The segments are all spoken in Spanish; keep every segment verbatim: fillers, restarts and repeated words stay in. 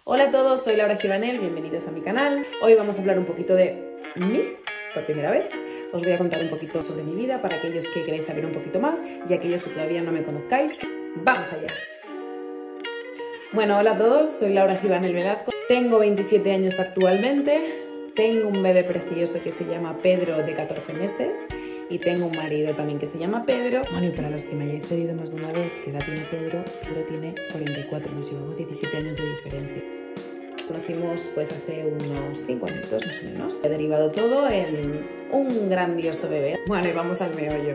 Hola a todos, soy Laura Givanel, bienvenidos a mi canal. Hoy vamos a hablar un poquito de mí, por primera vez. Os voy a contar un poquito sobre mi vida para aquellos que queréis saber un poquito más y aquellos que todavía no me conozcáis. ¡Vamos allá! Bueno, hola a todos, soy Laura Givanel Velasco. Tengo veintisiete años actualmente, tengo un bebé precioso que se llama Pedro de catorce meses y tengo un marido también que se llama Pedro. Bueno, y para los que me hayáis pedido más de una vez qué edad tiene Pedro, Pedro tiene cuarenta y cuatro, nos llevamos diecisiete años de diferencia. Conocimos pues hace unos cinco añitos más o menos. He derivado todo en un grandioso bebé. Bueno, y vamos al meollo.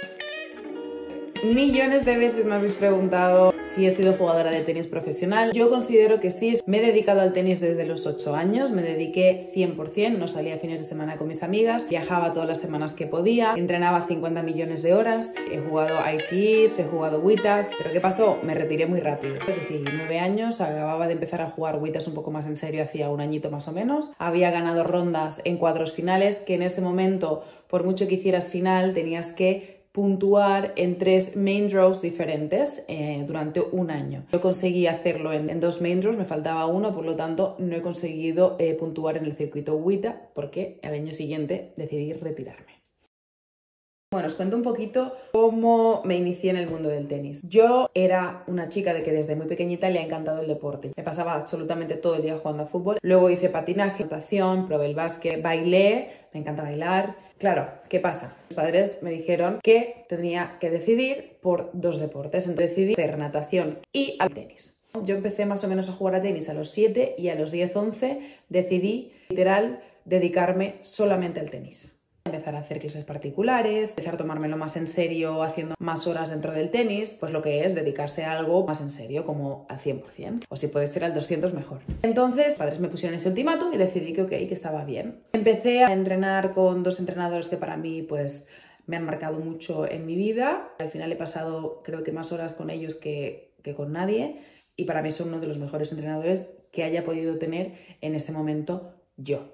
Millones de veces me habéis preguntado si he sido jugadora de tenis profesional. Yo considero que sí. Me he dedicado al tenis desde los ocho años, me dediqué cien por cien, no salía fines de semana con mis amigas, viajaba todas las semanas que podía, entrenaba cincuenta millones de horas, he jugado I T Fs, he jugado WITAs, pero ¿qué pasó? Me retiré muy rápido. Es decir, nueve años, acababa de empezar a jugar WITAs un poco más en serio, hacía un añito más o menos. Había ganado rondas en cuadros finales, que en ese momento, por mucho que hicieras final, tenías que puntuar en tres main draws diferentes eh, durante un año. Yo conseguí hacerlo en, en dos main draws, me faltaba uno, por lo tanto no he conseguido eh, puntuar en el circuito WITA porque al año siguiente decidí retirarme. Bueno, os cuento un poquito cómo me inicié en el mundo del tenis. Yo era una chica de que desde muy pequeñita le ha encantado el deporte. Me pasaba absolutamente todo el día jugando a fútbol. Luego hice patinaje, natación, probé el básquet, bailé, me encanta bailar. Claro, ¿qué pasa? Mis padres me dijeron que tenía que decidir por dos deportes. Entonces decidí hacer natación y al tenis. Yo empecé más o menos a jugar a tenis a los siete y a los diez, once decidí literal dedicarme solamente al tenis. Empezar a hacer clases particulares, empezar a tomármelo más en serio haciendo más horas dentro del tenis, pues lo que es dedicarse a algo más en serio, como al cien por cien, o si puede ser al doscientos mejor. Entonces, mis padres me pusieron ese ultimátum y decidí que ok, que estaba bien. Empecé a entrenar con dos entrenadores que para mí pues me han marcado mucho en mi vida. Al final he pasado creo que más horas con ellos que, que con nadie y para mí son uno de los mejores entrenadores que haya podido tener en ese momento yo.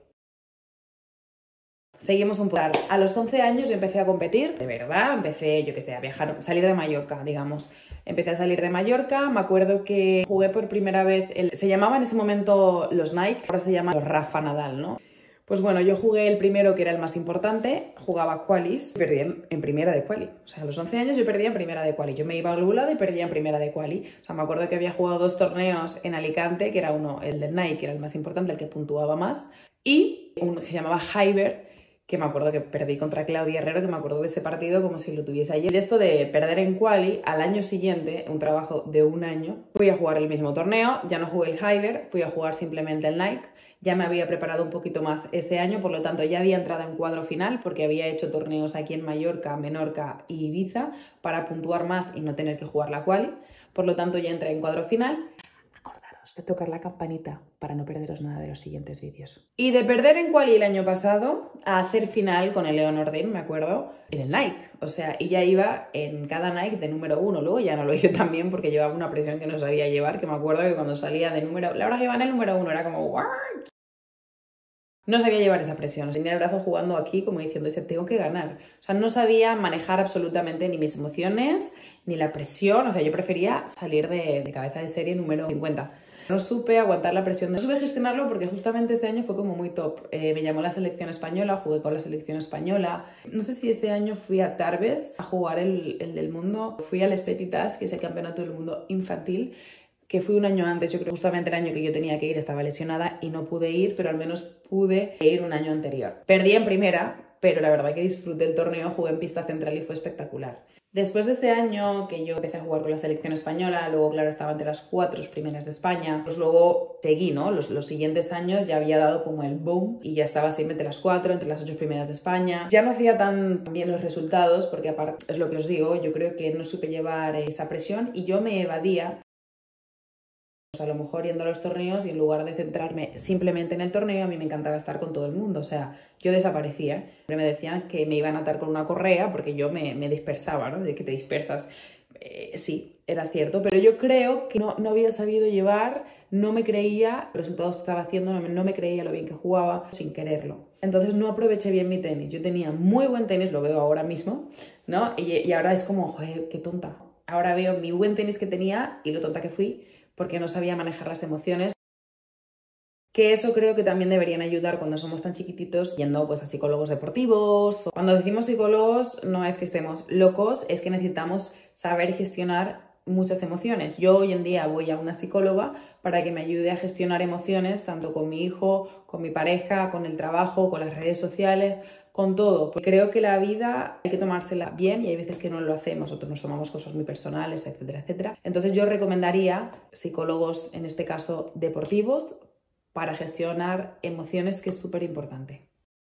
Seguimos un poco. A los once años yo empecé a competir, de verdad, empecé, yo qué sé, a viajar, salir de Mallorca, digamos. Empecé a salir de Mallorca, me acuerdo que jugué por primera vez, el, se llamaba en ese momento los Nike, ahora se llama los Rafa Nadal, ¿no? Pues bueno, yo jugué el primero, que era el más importante, jugaba qualis, y perdí en, en primera de quali. O sea, a los once años yo perdía en primera de quali. Yo me iba a algún lado y perdía en primera de quali. O sea, me acuerdo que había jugado dos torneos en Alicante, que era uno, el de Nike, que era el más importante, el que puntuaba más, y uno que se llamaba Hyber, que me acuerdo que perdí contra Claudia Herrero, que me acuerdo de ese partido como si lo tuviese ayer. De esto de perder en quali, al año siguiente, un trabajo de un año, fui a jugar el mismo torneo, ya no jugué el Hyber, fui a jugar simplemente el Nike, ya me había preparado un poquito más ese año, por lo tanto ya había entrado en cuadro final, porque había hecho torneos aquí en Mallorca, Menorca y Ibiza, para puntuar más y no tener que jugar la quali, por lo tanto ya entré en cuadro final. De tocar la campanita para no perderos nada de los siguientes vídeos. Y de perder en quali el año pasado a hacer final con el Leon Ordain, me acuerdo, en el Nike. O sea, y ya iba en cada Nike de número uno. Luego ya no lo hice tan bien porque llevaba una presión que no sabía llevar, que me acuerdo que cuando salía de número... Laura Givanel número uno era como... ¿What? No sabía llevar esa presión. Tenía el brazo jugando aquí como diciendo, tengo que ganar. O sea, no sabía manejar absolutamente ni mis emociones, ni la presión. O sea, yo prefería salir de, de cabeza de serie número cincuenta. No supe aguantar la presión, no supe gestionarlo porque justamente este año fue como muy top. Eh, me llamó la selección española, jugué con la selección española. No sé si ese año fui a Tarbes a jugar el, el del mundo. Fui al Espetitas, que es el campeonato del mundo infantil, que fui un año antes. Yo creo que justamente el año que yo tenía que ir estaba lesionada y no pude ir, pero al menos pude ir un año anterior. Perdí en primera, pero la verdad que disfruté el torneo, jugué en pista central y fue espectacular. Después de este año que yo empecé a jugar con la selección española, luego claro estaba entre las cuatro primeras de España, pues luego seguí, ¿no? Los, los siguientes años ya había dado como el boom y ya estaba siempre entre las cuatro, entre las ocho primeras de España. Ya no hacía tan bien los resultados porque aparte, es lo que os digo, yo creo que no supe llevar esa presión y yo me evadía. Pues a lo mejor yendo a los torneos y en lugar de centrarme simplemente en el torneo, a mí me encantaba estar con todo el mundo, o sea, yo desaparecía. Me decían que me iban a atar con una correa porque yo me, me dispersaba, ¿no? De que te dispersas. Eh, sí, era cierto, pero yo creo que no, no había sabido llevar, no me creía los resultados que estaba haciendo, no me, no me creía lo bien que jugaba sin quererlo. Entonces no aproveché bien mi tenis. Yo tenía muy buen tenis, lo veo ahora mismo, ¿no? Y, y ahora es como, joder, qué tonta. Ahora veo mi buen tenis que tenía y lo tonta que fui, porque no sabía manejar las emociones. Que eso creo que también deberían ayudar cuando somos tan chiquititos yendo pues a psicólogos deportivos. Cuando decimos psicólogos no es que estemos locos, es que necesitamos saber gestionar muchas emociones. Yo hoy en día voy a una psicóloga para que me ayude a gestionar emociones tanto con mi hijo, con mi pareja, con el trabajo, con las redes sociales, con todo. Porque creo que la vida hay que tomársela bien y hay veces que no lo hacemos, nosotros nos tomamos cosas muy personales, etcétera, etcétera. Entonces yo recomendaría psicólogos, en este caso deportivos, para gestionar emociones, que es súper importante.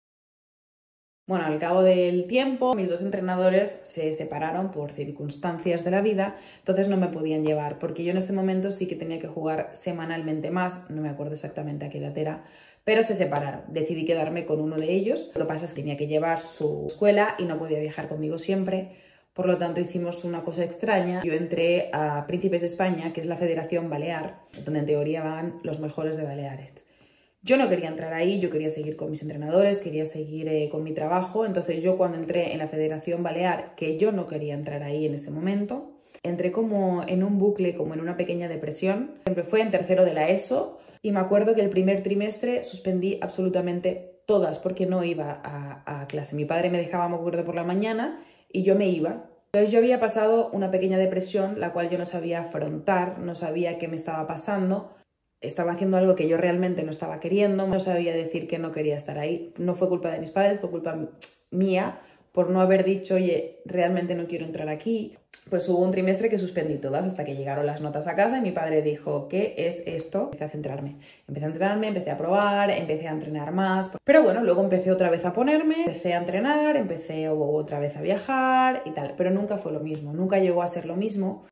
Bueno, al cabo del tiempo, mis dos entrenadores se separaron por circunstancias de la vida, entonces no me podían llevar, porque yo en este momento sí que tenía que jugar semanalmente más, no me acuerdo exactamente a qué edad era, pero se separaron. Decidí quedarme con uno de ellos. Lo que pasa es que tenía que llevar su escuela y no podía viajar conmigo siempre. Por lo tanto, hicimos una cosa extraña. Yo entré a Príncipes de España, que es la Federación Balear, donde en teoría van los mejores de Baleares. Yo no quería entrar ahí, yo quería seguir con mis entrenadores, quería seguir eh, con mi trabajo. Entonces yo cuando entré en la Federación Balear, que yo no quería entrar ahí en ese momento, entré como en un bucle, como en una pequeña depresión. Siempre fue en tercero de la ESO y me acuerdo que el primer trimestre suspendí absolutamente todas porque no iba a, a clase. Mi padre me dejaba, me acuerdo, por la mañana y yo me iba. Entonces yo había pasado una pequeña depresión, la cual yo no sabía afrontar, no sabía qué me estaba pasando. Estaba haciendo algo que yo realmente no estaba queriendo, no sabía decir que no quería estar ahí. No fue culpa de mis padres, fue culpa mía por no haber dicho, oye, realmente no quiero entrar aquí. Pues hubo un trimestre que suspendí todas hasta que llegaron las notas a casa y mi padre dijo, ¿qué es esto? Empecé a centrarme. Empecé a entrenarme, empecé a probar, empecé a entrenar más. Pero bueno, luego empecé otra vez a ponerme, empecé a entrenar, empecé otra vez a viajar y tal. Pero nunca fue lo mismo, nunca llegó a ser lo mismo.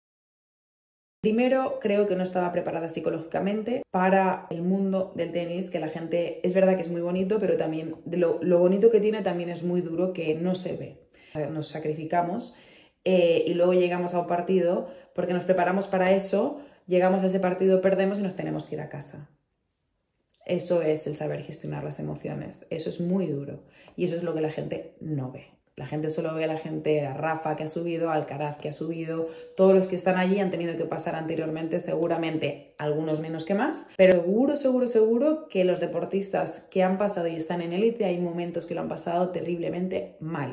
Primero, creo que no estaba preparada psicológicamente para el mundo del tenis, que la gente, es verdad que es muy bonito, pero también lo, lo bonito que tiene también es muy duro, que no se ve. Nos sacrificamos eh, y luego llegamos a un partido, porque nos preparamos para eso, llegamos a ese partido, perdemos y nos tenemos que ir a casa. Eso es el saber gestionar las emociones, eso es muy duro y eso es lo que la gente no ve. La gente solo ve a la gente, a Rafa que ha subido, a Alcaraz que ha subido, todos los que están allí han tenido que pasar anteriormente, seguramente algunos menos que más, pero seguro, seguro, seguro que los deportistas que han pasado y están en élite hay momentos que lo han pasado terriblemente mal.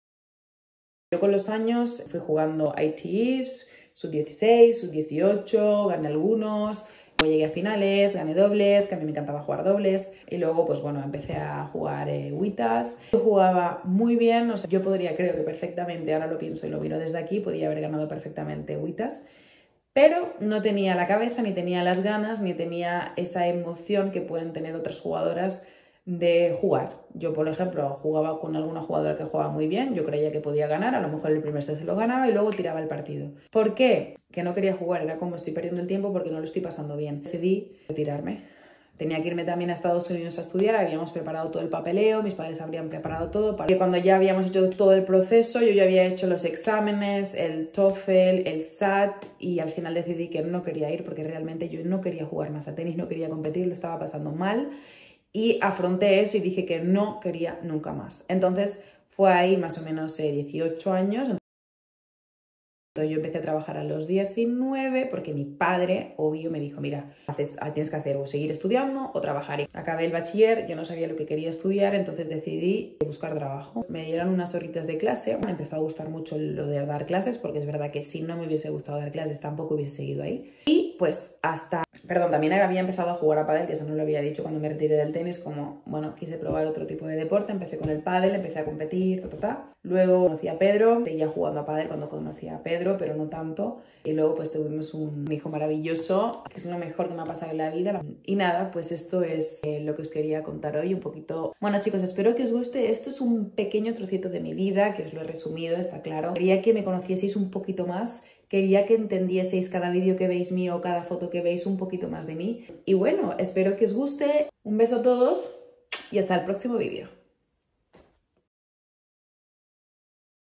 Yo con los años fui jugando I T Fs, sub dieciséis, sub dieciocho, gané algunos. Llegué a finales, gané dobles, que a mí me encantaba jugar dobles y luego pues bueno, empecé a jugar eh, WITAs. Yo jugaba muy bien, o sea, yo podría, creo que perfectamente, ahora lo pienso y lo miro desde aquí, podía haber ganado perfectamente WITAs, pero no tenía la cabeza, ni tenía las ganas, ni tenía esa emoción que pueden tener otras jugadoras de jugar. Yo, por ejemplo, jugaba con alguna jugadora que jugaba muy bien, yo creía que podía ganar, a lo mejor el primer set se lo ganaba y luego tiraba el partido. ¿Por qué? Que no quería jugar, era como estoy perdiendo el tiempo porque no lo estoy pasando bien. Decidí retirarme. Tenía que irme también a Estados Unidos a estudiar, habíamos preparado todo el papeleo, mis padres habrían preparado todo. Para que cuando ya habíamos hecho todo el proceso, yo ya había hecho los exámenes, el TOEFL, el S A T y al final decidí que no quería ir porque realmente yo no quería jugar más a tenis, no quería competir, lo estaba pasando mal. Y afronté eso y dije que no quería nunca más. Entonces fue ahí más o menos eh, dieciocho años. Entonces yo empecé a trabajar a los diecinueve porque mi padre, obvio, me dijo, mira, haces, tienes que hacer o seguir estudiando o trabajar. Y acabé el bachiller, yo no sabía lo que quería estudiar, entonces decidí buscar trabajo. Me dieron unas horitas de clase, me empezó a gustar mucho lo de dar clases porque es verdad que si no me hubiese gustado dar clases tampoco hubiese seguido ahí. Y pues hasta... Perdón, también había empezado a jugar a pádel, que eso no lo había dicho cuando me retiré del tenis, como, bueno, quise probar otro tipo de deporte, empecé con el pádel, empecé a competir, ta, ta, ta. Luego conocí a Pedro, seguía jugando a pádel cuando conocí a Pedro, pero no tanto. Y luego pues tuvimos un hijo maravilloso, que es lo mejor que me ha pasado en la vida. Y nada, pues esto es eh, lo que os quería contar hoy, un poquito... Bueno chicos, espero que os guste. Esto es un pequeño trocito de mi vida, que os lo he resumido, está claro. Quería que me conocieseis un poquito más. Quería que entendieseis cada vídeo que veis mío, cada foto que veis un poquito más de mí. Y bueno, espero que os guste. Un beso a todos y hasta el próximo vídeo.